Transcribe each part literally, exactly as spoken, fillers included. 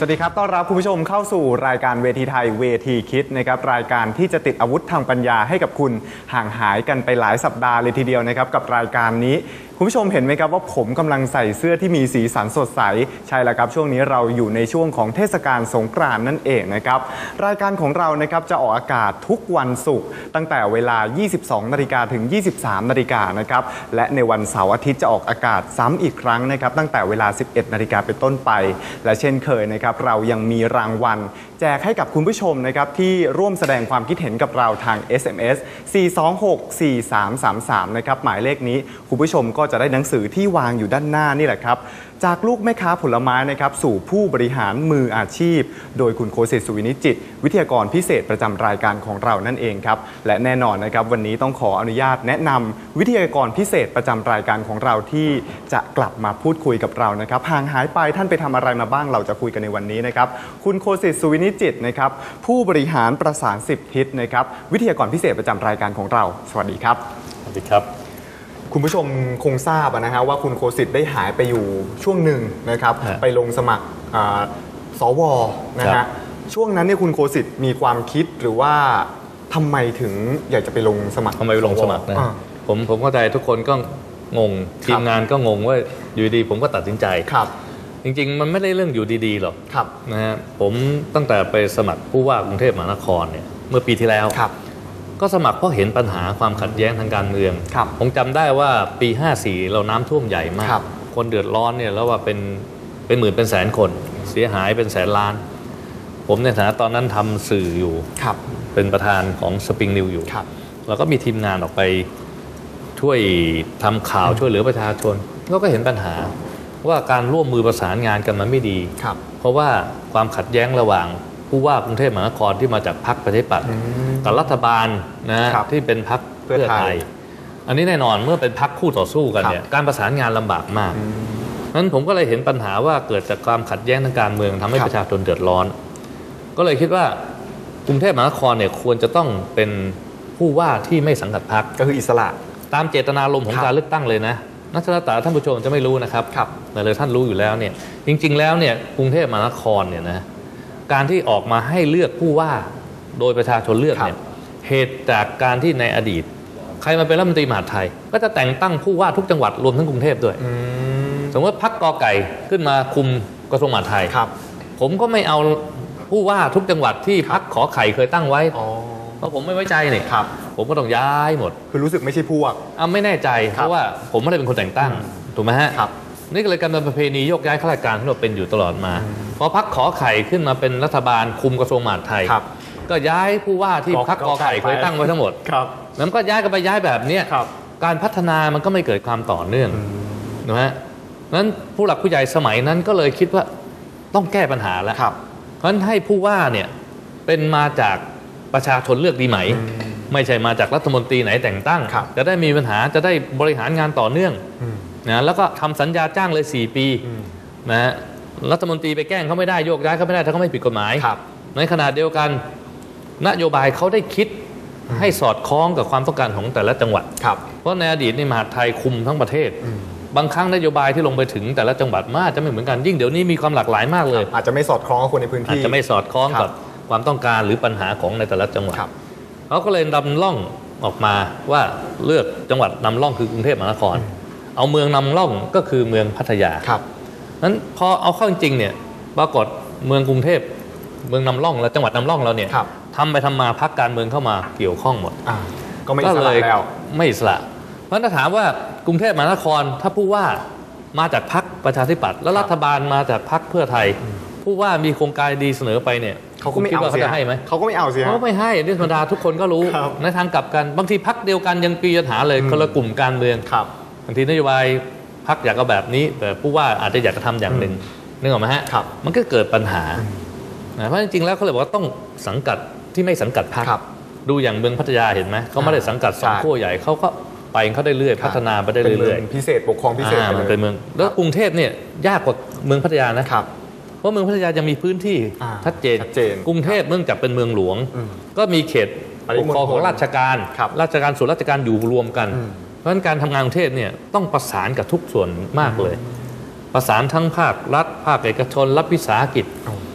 วัสดีครับต้อนรับคุณผู้ชมเข้าสู่รายการเวทีไทยเวทีคิดนะครับรายการที่จะติดอาวุธทางปัญญาให้กับคุณห่างหายกันไปหลายสัปดาห์เลยทีเดียวนะครับกับรายการนี้คุณผู้ชมเห็นไหมครับว่าผมกำลังใส่เสื้อที่มีสีสันสดใสใช่แล้วครับช่วงนี้เราอยู่ในช่วงของเทศกาลสงกรานต์นั่นเองนะครับรายการของเรานะครับจะออกอากาศทุกวันศุกร์ตั้งแต่เวลา ยี่สิบสองนาฬิกา ถึง ยี่สิบสามนาฬิกานะครับและในวันเสาร์อาทิตย์จะออกอากาศซ้ำอีกครั้งนะครับตั้งแต่เวลา สิบเอ็ดนาฬิกาเป็นต้นไปและเช่นเคยนะครับเรายังมีรางวัลแจกให้กับคุณผู้ชมนะครับที่ร่วมแสดงความคิดเห็นกับเราทาง เอส เอ็ม เอส สี่ สอง หก สี่ สาม สาม สามนะครับหมายเลขนี้คุณผู้ชมก็จะได้หนังสือที่วางอยู่ด้านหน้านี่แหละครับจากลูกแม่ค้าผลไม้นะครับสู่ผู้บริหารมืออาชีพโดยคุณโคสิต สุวินิจจิตวิทยากรพิเศษประจำรายการของเรานั่นเองครับและแน่นอนนะครับวันนี้ต้องขออนุญาตแนะนำวิทยากรพิเศษประจำรายการของเราที่จะกลับมาพูดคุยกับเรานะครับห่างหายไปท่านไปทำอะไรมาบ้างเราจะคุยกันในวันนี้นะครับคุณโคสิต สุวินิจจิตนะครับผู้บริหารประสานสิบทิศนะครับวิทยากรพิเศษประจำรายการของเราสวัสดีครับสวัสดีครับคุณผู้ชมคงทราบนะฮะว่าคุณโคสิตได้หายไปอยู่ช่วงหนึ่งนะครับไปลงสมัครสวนะฮะช่วงนั้นเนี่ยคุณโคสิตมีความคิดหรือว่าทำไมถึงอยากจะไปลงสมัครทำไมไปลงสมัครนะผมผมเข้าใจทุกคนก็งงทีมงานก็งงว่าอยู่ดีผมก็ตัดสินใจครับจริงๆมันไม่ได้เรื่องอยู่ดีๆหรอกนะฮะผมตั้งแต่ไปสมัครผู้ว่ากรุงเทพมหานครเนี่ยเมื่อปีที่แล้วก็สมัครเพราะเห็นปัญหาความขัดแย้งทางการเมืองผมจำได้ว่าปีห้าสี่เราน้ำท่วมใหญ่มากคนเดือดร้อนเนี่ยแล้วว่าเป็นเป็นหมื่นเป็นแสนคนเสียหายเป็นแสนล้านผมในฐานะตอนนั้นทำสื่ออยู่เป็นประธานของสปริงนิวอยู่เราก็มีทีมงานออกไปช่วยทำข่าวช่วยเหลือประชาชนเราก็เห็นปัญหาว่าการร่วมมือประสานงานกันมันไม่ดีเพราะว่าความขัดแย้งระหว่างผู้ว่ากรุงเทพมหานครที่มาจากพรรคประชาธิปัตย์กับรัฐบาลนะที่เป็นพรรคเพื่อไทยอันนี้แน่นอนเมื่อเป็นพรรคคู่ต่อสู้กันเนี่ยการประสานงานลำบากมากนั้นผมก็เลยเห็นปัญหาว่าเกิดจากความขัดแย้งทางการเมืองทำให้ประชาชนเดือดร้อนก็เลยคิดว่ากรุงเทพมหานครเนี่ยควรจะต้องเป็นผู้ว่าที่ไม่สังกัดพรรคก็คืออิสระตามเจตนารมณ์ของการเลือกตั้งเลยนะนักศึกษาท่านผู้ชมจะไม่รู้นะครับแต่เลยท่านรู้อยู่แล้วเนี่ยจริงๆแล้วเนี่ยกรุงเทพมหานครเนี่ยนะการที่ออกมาให้เลือกผู้ว่าโดยประชาชนเลือกเนี่ยเหตุจากการที่ในอดีตใครมาเป็นรัฐมนตรีมหาดไทยก็จะแต่งตั้งผู้ว่าทุกจังหวัดรวมทั้งกรุงเทพด้วยสมมติพรรคกอไก่ขึ้นมาคุมกระทรวงมหาดไทยผมก็ไม่เอาผู้ว่าทุกจังหวัดที่พรรคขอไข่เคยตั้งไว้เพราะผมไม่ไว้ใจนี่ผมก็ต้องย้ายหมดคือรู้สึกไม่ใช่พวกอ่ะไม่แน่ใจเพราะว่าผมไม่ได้เป็นคนแต่งตั้งถูกไหมฮะนี่ก็เลยการเป็นประเพณีโยกย้ายข้าราชการที่เราเป็นอยู่ตลอดมาพอพรรคขอไข่ขึ้นมาเป็นรัฐบาลคุมกระทรวงมหาดไทยก็ย้ายผู้ว่าที่พรรคกอไข่เคยตั้งไว้ทั้งหมดแล้วก็ย้ายกันไปย้ายแบบนี้การพัฒนามันก็ไม่เกิดความต่อเนื่องนะฮะนั้นผู้หลักผู้ใหญ่สมัยนั้นก็เลยคิดว่าต้องแก้ปัญหาแล้วเพราะฉะนั้นให้ผู้ว่าเนี่ยเป็นมาจากประชาชนเลือกดีไหมไม่ใช่มาจากรัฐมนตรีไหนแต่งตั้งจะได้มีปัญหาจะได้บริหารงานต่อเนื่องนะแล้วก็ทำสัญญาจ้างเลยสี่ปีนะรัฐมนตรีไปแกล้งเขาไม่ได้โยกย้ายเขาไม่ได้ถ้าเขาไม่ผิดกฎหมายในขณะเดียวกันนโยบายเขาได้คิดให้สอดคล้องกับความต้องการของแต่ละจังหวัดเพราะในอดีตในมหาดไทยคุมทั้งประเทศบางครั้งนโยบายที่ลงไปถึงแต่ละจังหวัดมันอาจจะไม่เหมือนกันยิ่งเดี๋ยวนี้มีความหลากหลายมากเลยอาจจะไม่สอดคล้องกับคนในพื้นที่อาจจะไม่สอดคล้องกับความต้องการหรือปัญหาของในแต่ละจังหวัดเขาก็เลยนำร่องออกมาว่าเลือกจังหวัดนำร่องคือกรุงเทพมหานครเอาเมืองนำร่องก็คือเมืองพัทยานั้นพอเอาเข้าจริงเนี่ยปรากฏเมืองกรุงเทพเมืองนำร่องและจังหวัดนำร่องเราเนี่ยทำไปทำมาพรรคการเมืองเข้ามาเกี่ยวข้องหมดก็ไม่อิสระแล้วไม่อิสระเพราะถ้าถามว่ากรุงเทพมหานครถ้าผู้ว่ามาจากพรรคประชาธิปัตย์แล้วรัฐบาลมาจากพรรคเพื่อไทยผู้ว่ามีโครงการดีเสนอไปเนี่ยเขาก็ไม่เอาเขาจะให้ไหมเขาก็ไม่เอาสิเขาไม่ให้นี่ธรรมดาทุกคนก็รู้ในทางกลับกันบางทีพรรคเดียวกันยังปีปัญหาเลยคนละกลุ่มการเมืองบางทีนโยบายพรรคอยากเอาแบบนี้แต่ผู้ว่าอาจจะอยากจะทำอย่างหนึ่งนึกออกไหมฮะมันก็เกิดปัญหาเพราะจริงๆแล้วเขาเลยบอกว่าต้องสังกัดที่ไม่สังกัดพรรคดูอย่างเมืองพัทยาเห็นไหมเขาไม่ได้สังกัดสองขั้วใหญ่เขาก็ไปเขาได้เรื่อยพัฒนาไปได้เรื่อยๆพิเศษปกครองพิเศษไปเลยเป็นเมืองแล้วกรุงเทพเนี่ยยากกว่าเมืองพัทยานะเพราะเมืองพัทยายังมีพื้นที่ชัดเจนกรุงเทพเนื่องจากเป็นเมืองหลวงก็มีเขตปกครองของราชการราชการส่วนราชการอยู่รวมกันเพราะฉะนั้นการทำงานกรุงเทพเนี่ยต้องประสานกับทุกส่วนมากเลยประสานทั้งภาครัฐภาคเอกชนรัฐวิสาหกิจ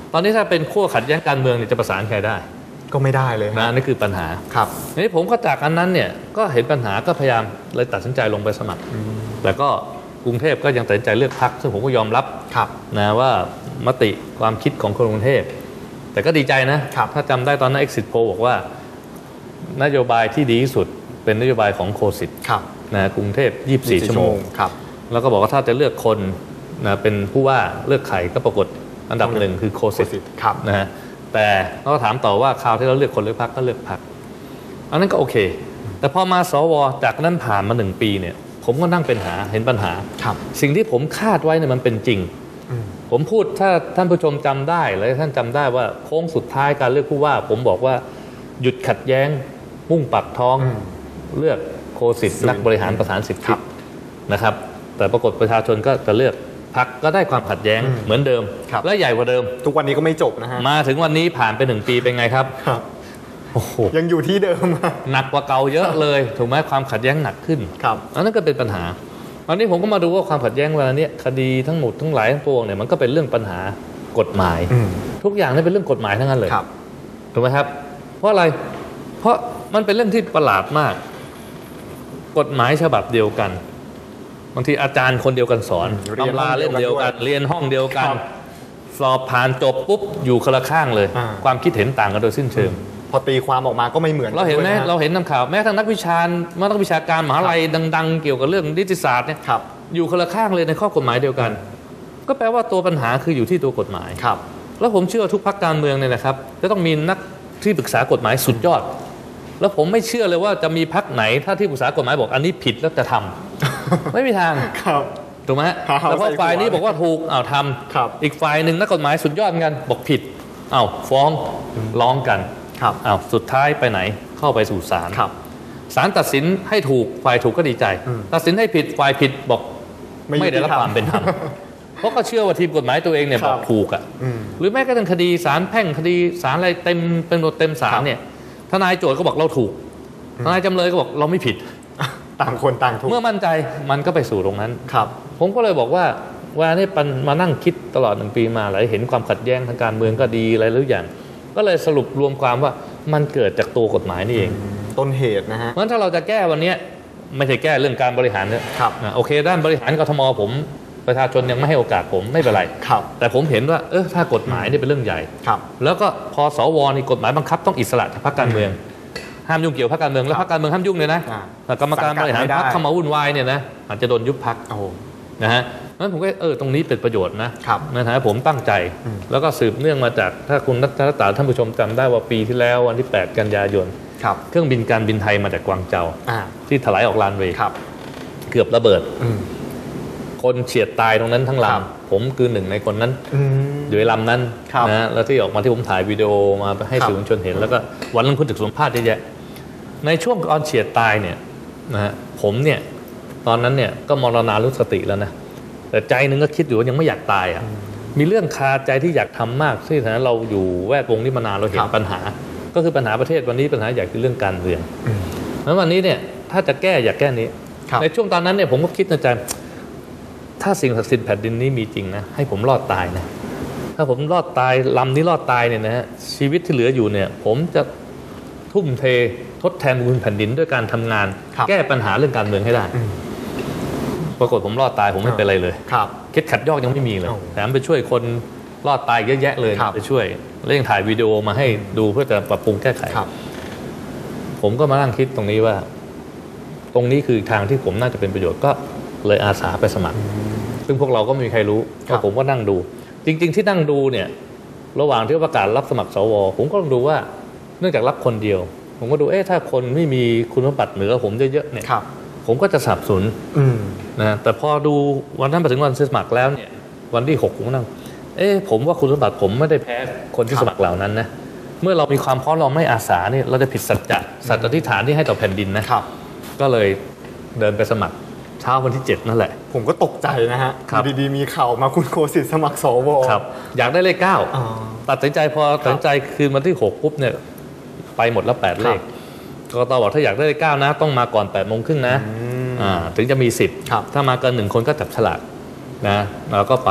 ตอนนี้ถ้าเป็นขั้วขัดแย้งการเมืองเนี่ยจะประสานใครได้ก็ไม่ได้เลยนะนี่คือปัญหาครับทีนี้ผมก็จากอันนั้นเนี่ยก็เห็นปัญหาก็พยายามเลยตัดสินใจลงไปสมัครแต่ก็กรุงเทพก็ยังตัดสินใจเลือกพรรคซึ่งผมก็ยอมรับนะว่ามติความคิดของคนกรุงเทพแต่ก็ดีใจนะถ้าจำได้ตอนนั้น Exit Poll บอกว่านโยบายที่ดีที่สุดเป็นนโยบายของโคสิตนะกรุงเทพยี่สิบสี่ชั่วโมงแล้วก็บอกว่าถ้าจะเลือกคนนะเป็นผู้ว่าเลือกใครก็ปรากฏอันดับหนึ่งคือโคสิตนะฮะแต่เราก็ถามต่อว่าคราวที่เราเลือกคนเลือกพรรคก็เลือกพรรคอันนั้นก็โอเคแต่พอมาสวจากนั้นผ่านมาหนึ่งปีเนี่ยผมก็นั่งเป็นหาเห็นปัญหาสิ่งที่ผมคาดไว้เนี่ยมันเป็นจริงผมพูดถ้าท่านผู้ชมจำได้และท่านจำได้ว่าโค้งสุดท้ายการเลือกผู้ว่าผมบอกว่าหยุดขัดแย้งมุ่งปักท้องเลือกโคสิตนักบริหารประสานสิทธินะครับแต่ปรากฏประชาชนก็จะเลือกพรรคก็ได้ความขัดแย้งเหมือนเดิมและใหญ่กว่าเดิมทุกวันนี้ก็ไม่จบนะฮะมาถึงวันนี้ผ่านไปหนึ่งปีเป็นไงครับโอ้โหยังอยู่ที่เดิมหนักกว่าเก่าเยอะเลยถูกไหมความขัดแย้งหนักขึ้นครับอันนั้นก็เป็นปัญหาตอนนี้ผมก็มาดูว่าความขัดแย้งเวลานี้คดีทั้งหมดทั้งหลายทั้งปวงเนี่ยมันก็เป็นเรื่องปัญหากฎหมายทุกอย่างนี่เป็นเรื่องกฎหมายทั้งนั้นเลยถูกไหมครับเพราะอะไรเพราะมันเป็นเรื่องที่ประหลาดมากกฎหมายฉบับเดียวกันบางทีอาจารย์คนเดียวกันสอนตำราเล่มเดียวกันเรียนห้องเดียวกันสอบผ่านจบปุ๊บอยู่คนละข้างเลยความคิดเห็นต่างกันโดยสิ้นเชิงพอตีความออกมาก็ไม่เหมือนเราเห็นไหมเราเห็นนำข่าวแม้ทั้งนักวิชานักวิชาการมหาลัยดังๆเกี่ยวกับเรื่องนิติศาสตร์เนี่ยอยู่คนละข้างเลยในข้อกฎหมายเดียวกันก็แปลว่าตัวปัญหาคืออยู่ที่ตัวกฎหมายแล้วผมเชื่อทุกพรรคการเมืองเนี่ยนะครับจะต้องมีนักที่ปรึกษากฎหมายสุดยอดแล้วผมไม่เชื่อเลยว่าจะมีพรรคไหนถ้าที่ปรึกษากฎหมายบอกอันนี้ผิดแล้วจะทำไม่มีทางถูกไหมแล้วพอฝ่ายนี้บอกว่าถูกเอาทำอีกฝ่ายหนึ่งนักกฎหมายสุดยอดเหมือนกันบอกผิดเอาฟ้องร้องกันเอาสุดท้ายไปไหนเข้าไปสู่ศาลศาลตัดสินให้ถูกฝ่ายถูกก็ดีใจตัดสินให้ผิดฝ่ายผิดบอกไม่ได้รับความเป็นธรรมเพราะก็เชื่อว่าทีมกฎหมายตัวเองเนี่ยบอกถูกอ่ะหรือแม้กระทั่งคดีศาลแพ่งคดีศาลอะไรเต็มเป็นหมดเต็มศาลเนี่ยทนายโจทก์ก็บอกเราถูกทนายจำเลยก็บอกเราไม่ผิดต่างคนต่างถูกเมื่อมั่นใจมันก็ไปสู่ตรงนั้นครับผมก็เลยบอกว่าว่านี่มานั่งคิดตลอดหนึ่งปีมาหลายเห็นความขัดแย้งทางการเมืองก็ดีอะไรทุกอย่างก็เลยสรุปรวมความว่ามันเกิดจากตัวกฎหมายนี่เองต้นเหตุนะฮะเพราะถ้าเราจะแก้วันนี้ไม่ใช่แก้เรื่องการบริหารเนี่ยโอเคด้านบริหารกทมผมประชาชนยังไม่ให้โอกาสผมไม่เป็นไรแต่ผมเห็นว่าเออถ้ากฎหมายนี่เป็นเรื่องใหญ่แล้วก็พอสวนี่กฎหมายบังคับต้องอิสระจากพรรคการเมืองห้ามยุ่งเกี่ยวพรรคการเมืองแล้วพรรคการเมืองห้ามยุ่งเลยนะแต่กรรมการบริหารพรรคเข้ามาวุ่นวายเนี่ยนะอาจจะโดนยุบพรรคนะฮะนั้นผมก็เออตรงนี้เป็นประโยชน์นะนะฮะผมตั้งใจแล้วก็สืบเนื่องมาจากถ้าคุณนักศึกษาท่านผู้ชมจำได้ว่าปีที่แล้ววันที่แปดกันยายนเครื่องบินการบินไทยมาจากกวางเจาที่ถลายออกลานเวย์เกือบระเบิดคนเฉียดตายตรงนั้นทั้งลำผมคือหนึ่งในคนนั้นอยู่ในลำนั้นนะแล้วที่ออกมาที่ผมถ่ายวิดีโอมาให้สื่อมวลชนเห็นแล้วก็วันนั้นคุณถึกสัมภาษณ์เยอะแยะในช่วงก่อนเฉียดตายเนี่ยนะฮะผมเนี่ยตอนนั้นเนี่ยก็มรณานุสติแล้วนะแต่ใจนึงก็คิดอยู่ว่ายังไม่อยากตายอ่ะมีเรื่องคาใจที่อยากทำมากที่ฐานะเราอยู่แวดวงนี้มานานเราเห็นปัญหาก็คือปัญหาประเทศวันนี้ปัญหาใหญ่คือเรื่องการเมืองแล้ววันนี้เนี่ยถ้าจะแก้อยากแก้นี้ในช่วงตอนนั้นเนี่ยผมก็คิดในใจถ้าสิ่งศักดิ์สิทธิ์แผ่นดินนี้มีจริงนะให้ผมรอดตายนะถ้าผมรอดตายลำนี้รอดตายเนี่ยนะฮะชีวิตที่เหลืออยู่เนี่ยผมจะทุ่มเททดแทนบุญคุณแผ่นดินด้วยการทำงานแก้ปัญหาเรื่องการเมืองให้ได้ปรากฏผมรอดตายผมไม่เป็นไรเลยคิดขัดยอกยังไม่มีเลยแถมไปช่วยคนรอดตายเยอะแยะเลยไปช่วยแล้วยังถ่ายวิดีโอมาให้ดูเพื่อจะปรับปรุงแก้ไขผมก็มานั่งคิดตรงนี้ว่าตรงนี้คือทางที่ผมน่าจะเป็นประโยชน์ก็เลยอาสาไปสมัครซึ่งพวกเราก็ไม่มีใครรู้ก็ผมก็นั่งดูจริงๆที่นั่งดูเนี่ยระหว่างที่ประกาศรับสมัครสวผมก็ต้องดูว่าเนื่องจากรับคนเดียวผมก็ดูเอ๊ะถ้าคนไม่มีคุณสมบัติเหนือผมเยอะๆเนี่ยผมก็จะสับสนนะแต่พอดูวันนั้นไปถึงวันสมัครแล้วเนี่ยวันที่หกผมก็นั่งเอ๊ะผมว่าคุณสมบัติผมไม่ได้แพ้คนที่สมัครเหล่านั้นนะเมื่อเรามีความพร้อมเราไม่อาสาเนี่ยเราจะผิดสัจจะสัจอธิษฐานที่ให้ต่อแผ่นดินนะก็เลยเดินไปสมัครเช้าวันที่เจ็ดนั่นแหละผมก็ตกใจนะฮะดีๆมีข่าวมาคุณโคสิตสมัครสวครับอยากได้เลขเก้าตัดสินใจพอตัดสินใจคืนวันที่หกปุ๊บเนี่ยไปหมดแล้วแปดเลขกกต.บอกถ้าอยากได้เลขเก้านะต้องมาก่อนแปดโมงครึ่งนะถึงจะมีสิทธิ์ถ้ามาเกินหนึ่งคนก็จับฉลากนะเราก็ไป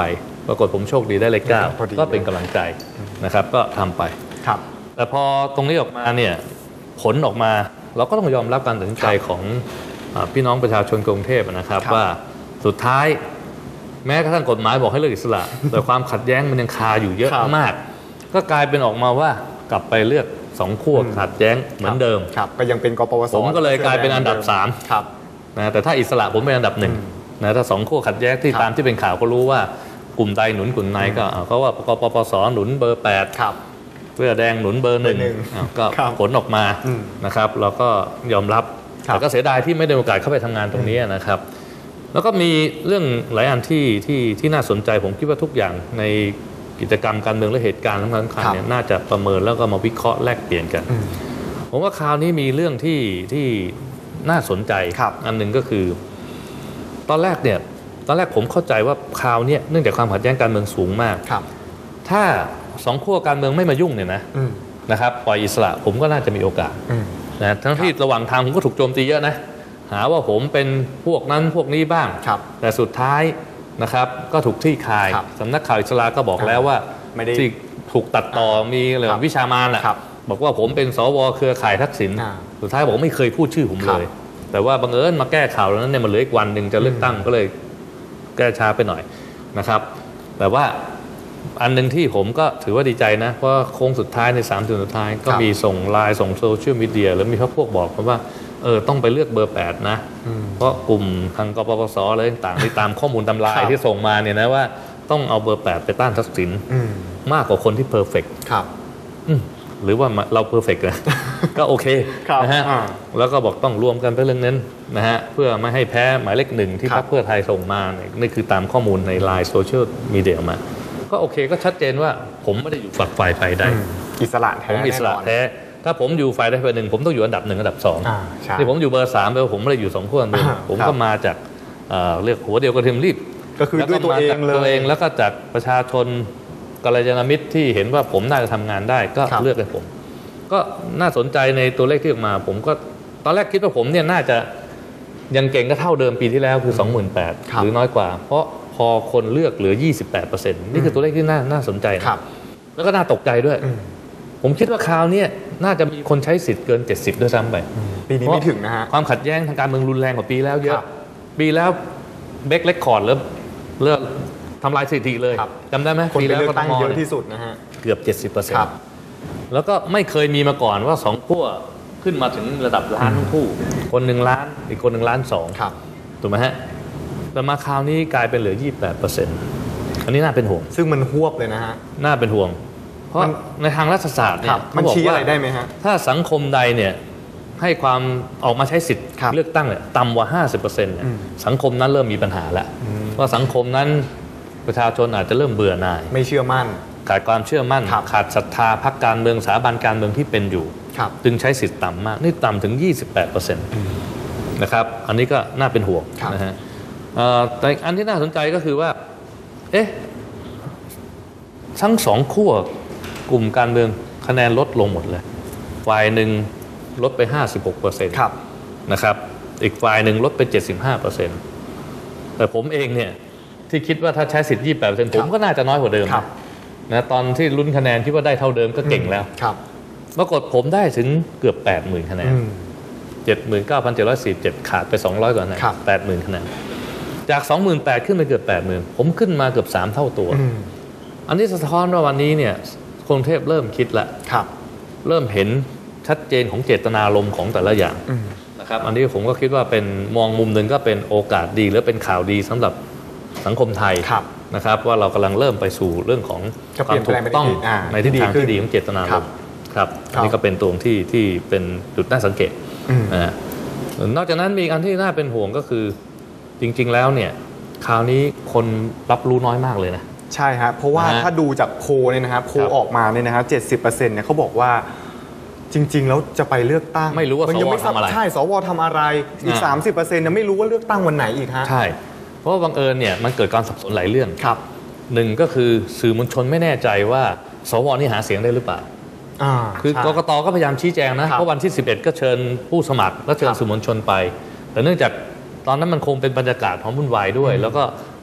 ปรากฏผมโชคดีได้เลขเก้าก็เป็นกำลังใจนะครับก็ทำไปครับแต่พอตรงนี้ออกมาเนี่ยผลออกมาเราก็ต้องยอมรับการตัดสินใจของพี่น้องประชาชนกรุงเทพนะครับว่าสุดท้ายแม้กระทั่งกฎหมายบอกให้เลือกอิสระแต่ความขัดแย้งมันยังคาอยู่เยอะมากก็กลายเป็นออกมาว่ากลับไปเลือกสองขั้วขัดแย้งเหมือนเดิมก็ยังเป็นกปปสผมก็เลยกลายเป็นอันดับสามนะแต่ถ้าอิสระผมเป็นอันดับหนึ่งนะถ้าสองขั้วขัดแย้งที่ตามที่เป็นข่าวก็รู้ว่ากลุ่มใดหนุนกลุ่มไหนก็เขาว่ากปปสหนุนเบอร์แปดเสื้อแดงหนุนเบอร์หนึ่งก็ผลออกมานะครับเราก็ยอมรับแต่ก็เสียดายที่ไม่ได้โอกาสเข้าไปทำงานตรงนี้นะครับแล้วก็มีเรื่องหลายอันที่ที่ที่น่าสนใจผมคิดว่าทุกอย่างในกิจกรรมการเมืองและเหตุการณ์สำคัญๆเนี่ยน่าจะประเมินแล้วก็มาวิเคราะห์แลกเปลี่ยนกันผมว่าคราวนี้มีเรื่องที่ที่น่าสนใจอันหนึ่งก็คือตอนแรกเนี่ยตอนแรกผมเข้าใจว่าคราวนี้เนื่องจากความขัดแย้งการเมืองสูงมากถ้าสองขั้วการเมืองไม่มายุ่งเนี่ยนะนะครับปล่อยอิสระผมก็น่าจะมีโอกาสนะทั้งที่ระหว่างทางผมก็ถูกโจมตีเยอะนะหาว่าผมเป็นพวกนั้นพวกนี้บ้างแต่สุดท้ายนะครับก็ถูกที่คายสำนักข่าวอิสระก็บอกแล้วว่าที่ถูกตัดต่อมีเรื่องวิชามานแหละบอกว่าผมเป็นสวเครือข่ายทักษิณสุดท้ายบอกไม่เคยพูดชื่อผมเลยแต่ว่าบังเอิญมาแก้ข่าวแล้วนั้นเนี่ยมันเหลืออีกวันหนึ่งจะเลือกตั้งก็เลยแก้ช้าไปหน่อยนะครับแต่ว่าอันหนึ่งที่ผมก็ถือว่าดีใจนะเพราะโค้งสุดท้ายในสามเดือนสุดท้ายก็มีส่งไลน์ส่งโซเชียลมีเดียแล้วมีพวกบอกว่าเออต้องไปเลือกเบอร์แปดนะเพราะกลุ่มทางกปปสอะไรต่างๆที่ตามข้อมูลตำรายที่ส่งมาเนี่ยนะว่าต้องเอาเบอร์แปดไปต้านทักษิณมากกว่าคนที่เพอร์เฟกต์หรือว่าเราเพอร์เฟกต์นะก็โอเคนะฮะแล้วก็บอกต้องรวมกันไปเรื่องนั้นนะฮะเพื่อไม่ให้แพ้หมายเลขหนึ่งที่พรรคเพื่อไทยส่งมาเนี่ยนี่คือตามข้อมูลในไลน์โซเชียลมีเดียมาก็โอเคก็ชัดเจนว่าผมไม่ได้อยู่ฝักฝ่ายใดใดอิสระแท้ผมอิสระแท้ถ้าผมอยู่ฝ่ายใดฝ่ายหนึ่งผมต้องอยู่อันดับหนึ่งอันดับสองที่ผมอยู่เบอร์สามแปลว่าผมไม่ได้อยู่สองขั้วหนึ่งผมก็มาจากเรียกหัวเดียวกระเทียมรีบก็คือด้วยตัวเองเลยตัวเองแล้วก็จากประชาชนกัลยาณมิตรที่เห็นว่าผมน่าจะทำงานได้ก็เลือกให้ผมก็น่าสนใจในตัวเลขที่ออกมาผมก็ตอนแรกคิดว่าผมเนี่ยน่าจะยังเก่งก็เท่าเดิมปีที่แล้วคือ สองหมื่นแปดพัน หรือน้อยกว่าเพราะพอคนเลือกเหลือ ยี่สิบแปดเปอร์เซ็นต์ นี่คือตัวเลขที่น่าน่าสนใจนะแล้วก็น่าตกใจด้วยผมคิดว่าคราวนี้น่าจะมีคนใช้สิทธิ์เกินเจ็ดสิบด้วยซ้ำไปปีนี้ไม่ถึงนะฮะความขัดแย้งทางการเมืองรุนแรงกว่าปีแล้วเยอะปีแล้วเบรกเรคคอร์ดแล้วเลิกทำลายสถิติเลยจำได้ไหมปีแล้วก็ตั้งเยอะที่สุดนะฮะเกือบ เจ็ดสิบเปอร์เซ็นต์ แล้วก็ไม่เคยมีมาก่อนว่าสองขั้วขึ้นมาถึงระดับล้านทั้งคู่คนหนึ่งล้านอีกคนหนึ่งล้านสองถูกไหมฮะแต่มาคราวนี้กลายเป็นเหลือ ยี่สิบแปดเปอร์เซ็นต์ อันนี้น่าเป็นห่วงซึ่งมันหวบเลยนะฮะน่าเป็นห่วงเพราะในทางรัฐศาสตร์เนี่ยมันชี้อะไรได้ไหมฮะถ้าสังคมใดเนี่ยให้ความออกมาใช้สิทธิ์เลือกตั้งเนี่ยต่ำกว่า ห้าสิบเปอร์เซ็นต์ เนี่ยสังคมนั้นเริ่มมีปัญหาแล้วว่าสังคมนั้นประชาชนอาจจะเริ่มเบื่อหน่ายไม่เชื่อมั่นขาดความเชื่อมั่นขาดศรัทธาพรรคการเมืองสถาบันการเมืองที่เป็นอยู่จึงใช้สิทธิ์ต่ำมากนี่ต่ำถึง ยี่สิบแปดเปอร์เซ็นต์ นะครับอันนี้ก็น่าเป็นห่วงนะฮะแต่อันที่น่าสนใจก็คือว่าเอ๊ะทั้งสองขั้วกลุ่มการเมืองคะแนนลดลงหมดเลยฝ่ายหนึ่งลดไป ห้าสิบหกเปอร์เซ็นต์ นะครับอีกฝ่ายหนึ่งลดไป เจ็ดสิบห้าเปอร์เซ็นต์ แต่ผมเองเนี่ยที่คิดว่าถ้าใช้สิทธิ์ ยี่สิบแปดเปอร์เซ็นต์ ผมก็น่าจะน้อยกว่าเดิมนะตอนที่ลุ้นคะแนนที่ว่าได้เท่าเดิมก็เก่งแล้วปรากฏผมได้ถึงเกือบ แปดหมื่น คะแนน เจ็ดหมื่นเก้าพันเจ็ดร้อยสี่สิบเจ็ด ขาดไปสองร้อยกว่าคะแนน แปดหมื่น คะแนนจาก สองหมื่นแปดพัน ขึ้นไปเกือบ แปดหมื่น ผมขึ้นมาเกือบสามเท่าตัวอันนี้สะท้อนว่าวันนี้เนี่ยกรุงเทพเริ่มคิดละเริ่มเห็นชัดเจนของเจตนารมณ์ของแต่ละอย่างนะครับอันนี้ผมก็คิดว่าเป็นมองมุมหนึ่งก็เป็นโอกาสดีหรือเป็นข่าวดีสำหรับสังคมไทยนะครับว่าเรากำลังเริ่มไปสู่เรื่องของความถูกต้องในทิศทางที่ดีของเจตนารมณ์ครับอันนี้ก็เป็นตัวที่ที่เป็นจุดน่าสังเกตนะนอกจากนั้นมีอันที่น่าเป็นห่วงก็คือจริงๆแล้วเนี่ยคราวนี้คนรับรู้น้อยมากเลยนะใช่ครับเพราะว่าถ้าดูจากโพลเนี่ยนะครับโพลออกมาเนี่ยนะครับเจ็ดสิบเปอร์เซ็นต์เนี่ยเขาบอกว่าจริงๆแล้วจะไปเลือกตั้งไม่รู้ว่าสวทำอะไรใช่สวทำอะไรอีก สามสิบเปอร์เซ็นต์เนี่ยไม่รู้ว่าเลือกตั้งวันไหนอีกฮะใช่เพราะว่าบังเอิญเนี่ยมันเกิดการสับสนหลายเรื่องครับหนึ่งก็คือสื่อมวลชนไม่แน่ใจว่าสวนี่หาเสียงได้หรือเปล่าคือกกต.ก็พยายามชี้แจงนะเพราะวันที่สิบเอ็ดก็เชิญผู้สมัครและเชิญสื่อมวลชนไปแต่เนื่องจากตอนนั้นมันคงเป็นบรรยากาศของวุ่นวายด้วยแล้วก็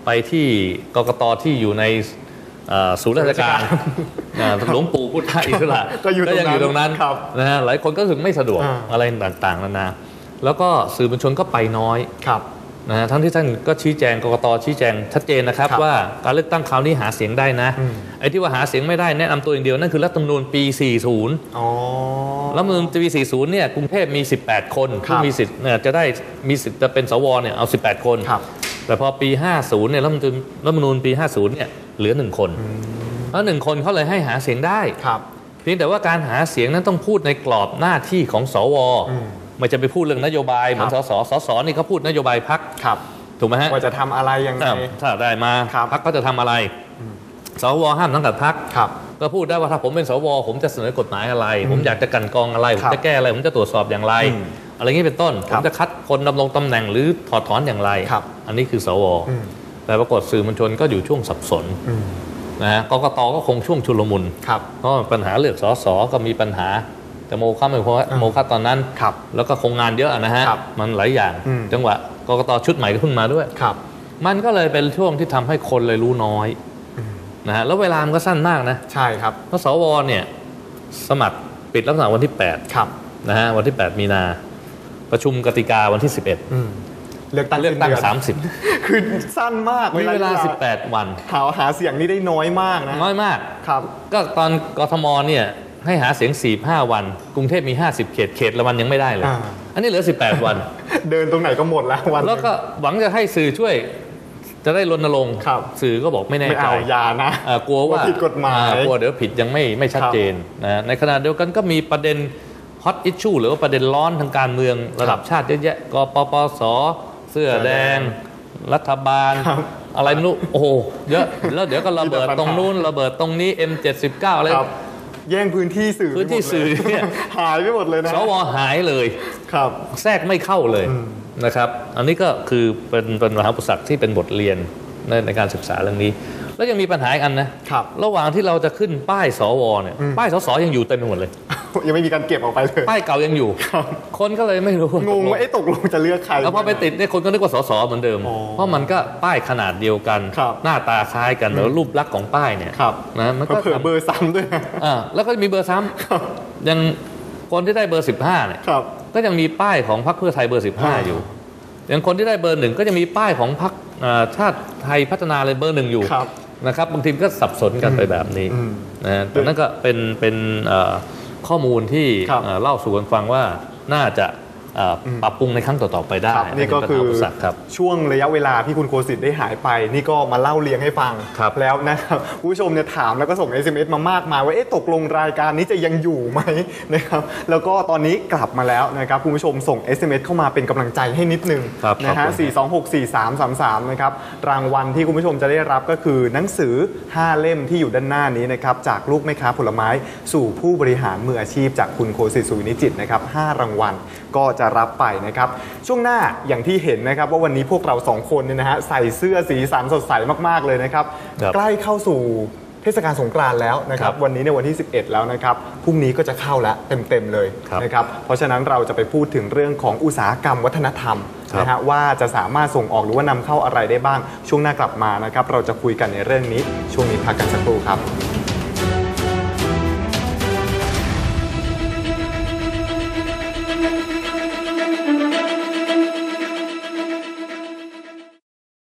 ไปที่กกตที่อยู่ในศูนย์ราชการหลวงปู่พุทธอิสระก็ยังอยู่ตรงนั้นนะฮะหลายคนก็รู้สึกไม่สะดวกอะไรต่างๆนานาแล้วก็สื่อมวลชนก็ไปน้อยนะฮะทั้งที่ท่านก็ชี้แจงกกตชี้แจงชัดเจนนะครับว่าการเลือกตั้งคราวนี้หาเสียงได้นะไอ้ที่ว่าหาเสียงไม่ได้แนะนำตัวอย่างเดียวนั่นคือรัฐธรรมนูญปี สี่สิบ รัฐธรรมนูญปี สี่สิบ เนี่ยกรุงเทพมีสิบแปดคนที่มีสิทธิ์เนี่ยจะได้มีสิทธิ์จะเป็นสวเนี่ยเอาสิบแปดคนแต่พอปีห้าสิบเนี่ยรัฐธรรมนูญรัฐธรรมนูญปีห้าสิบเนี่ยเหลือหนึ่งคนแล้วหนึ่งคนเขาเลยให้หาเสียงได้เพียงแต่ว่าการหาเสียงนั้นต้องพูดในกรอบหน้าที่ของสวไม่จะไปพูดเรื่องนโยบายเหมือนสสสสนี่เขาพูดนโยบายพรรคถูกไหมฮะว่าจะทำอะไรยังไงถ้าได้มาพรรคก็จะทำอะไรสวห้ามสังกัดพรรคก็พูดได้ว่าถ้าผมเป็นสวผมจะเสนอกฎหมายอะไรผมอยากจะกันกองอะไรผมจะแก้อะไรผมจะตรวจสอบอย่างไรอะไรอย่างนี้เป็นต้นผมจะคัดคนดำรงตำแหน่งหรือถอดถอนอย่างไรอันนี้คือสวแต่ปรากฏสื่อมวลชนก็อยู่ช่วงสับสนนะฮะกกตก็คงช่วงชุลมุนเพราะปัญหาเลือกสสก็มีปัญหาแต่โมฆะไม่เพราะโมฆะตอนนั้นแล้วก็คงงานเยอะนะฮะมันหลายอย่างจังหวะกกตชุดใหม่ก็เพิ่งมาด้วยมันก็เลยเป็นช่วงที่ทำให้คนเลยรู้น้อยนะฮะแล้วเวลามันก็สั้นมากนะใช่ครับเพราะสวเนี่ยสมัครปิดรับสมัครวันที่แปดนะฮะวันที่แปดมีนาประชุมกติกาวันที่สิบเอ็ดเลือกตั้งเลือกตั้งสามสิบคือสั้นมากมีเวลาสิบแปดวันหาหาเสียงนี่ได้น้อยมากนะน้อยมากครับก็ตอนกทมเนี่ยให้หาเสียงสี่สิบห้าวันกรุงเทพมีห้าสิบเขตเขตละวันยังไม่ได้เลยอันนี้เหลือสิบแปดวันเดินตรงไหนก็หมดแล้ววันแล้วก็หวังจะให้สื่อช่วยจะได้รณรงค์สื่อก็บอกไม่แน่ใจไม่เอาอย่านะกลัวว่าผิดกฎหมายกลัวเดี๋ยวผิดยังไม่ไม่ชัดเจนนะในขณะเดียวกันก็มีประเด็นฮอตอิชชูหรือว่าประเด็นร้อนทางการเมืองระดับชาติเยอะแยะกปปสเสื้อแดงรัฐบาลอะไรไม่รู้โอ้โหเยอะแล้วเดี๋ยวก็ระเบิดตรงนู้นระเบิดตรงนี้ เอ็ม เจ็ดสิบเก้า อะไรแย่งพื้นที่สื่อพื้นที่สื่อเนี่ยหายไปหมดเลยนะสวหายเลยครับแทรกไม่เข้าเลยนะครับอันนี้ก็คือเป็นเป็นมหาอุปสรรคที่เป็นบทเรียนในในการศึกษาเรื่องนี้แล้วยังมีปัญหาอีกอันนะครับระหว่างที่เราจะขึ้นป้ายสวเนี่ยป้ายสสยังอยู่เต็มไปหมดเลยยังไม่มีการเก็บออกไปเลยป้ายเก่ายังอยู่คนก็เลยไม่รู้งงว่าไอ้ตกลงจะเลือกใครแล้วพอไปติดเนี่ยคนก็นึกว่าสสเหมือนเดิมเพราะมันก็ป้ายขนาดเดียวกันหน้าตาคล้ายกันแล้วรูปลักษณ์ของป้ายเนี่ยนะมันก็เผื่อเบอร์ซ้ำด้วยอ่าแล้วก็มีเบอร์ซ้ำยังคนที่ได้เบอร์สิบห้าเนี่ยก็ยังมีป้ายของพรรคเพื่อไทยเบอร์สิบห้าอยู่อย่างคนที่ได้เบอร์หนึ่งก็จะมีป้ายของพรรคชาติไทยพัฒนาเลยเบอร์หนึ่งอยู่นะครับบางทีก็สับสนกันไปแบบนี้นะแต่นั่นก็เป็นเป็นข้อมูลที่เล่าสู่กันฟังว่าน่าจะปรับปรุงในครั้งต่อๆไปได้นี่ก็คือช่วงระยะเวลาที่คุณโคสิทธิ์ได้หายไปนี่ก็มาเล่าเรียงให้ฟังแล้วนะครับผู้ชมเนี่ยถามแล้วก็ส่ง เอส เอ็ม เอส มามากมายว่าเอ๊ะตกลงรายการนี้จะยังอยู่ไหมนะครับแล้วก็ตอนนี้กลับมาแล้วนะครับคุณผู้ชมส่ง เอส เอ็ม เอส เข้ามาเป็นกำลังใจให้นิดนึงนะฮะสี่ สอง หก สี่ สาม สาม สามนะครับรางวัลที่คุณผู้ชมจะได้รับก็คือหนังสือห้าเล่มที่อยู่ด้านหน้านี้นะครับจากลูกแม่ค้าผลไม้สู่ผู้บริหารมืออาชีพจากคุณโคสิทธิ์ สุวินิจจิตนะครับห้ารางวัลก็จะรับไปนะครับช่วงหน้าอย่างที่เห็นนะครับว่าวันนี้พวกเราสองคนเนี่ยนะฮะใส่เสื้อสีสันสดใสมากๆเลยนะครับใกล้เข้าสู่เทศกาลสงกรานต์แล้วนะครับวันนี้ในวันที่สิบเอ็ดแล้วนะครับพรุ่งนี้ก็จะเข้าแล้วเต็มๆเลยนะครับเพราะฉะนั้นเราจะไปพูดถึงเรื่องของอุตสาหกรรมวัฒนธรรมนะฮะว่าจะสามารถส่งออกหรือว่านำเข้าอะไรได้บ้างช่วงหน้ากลับมานะครับเราจะคุยกันในเรื่องนี้ช่วงนี้พักกันสักครู่ครับ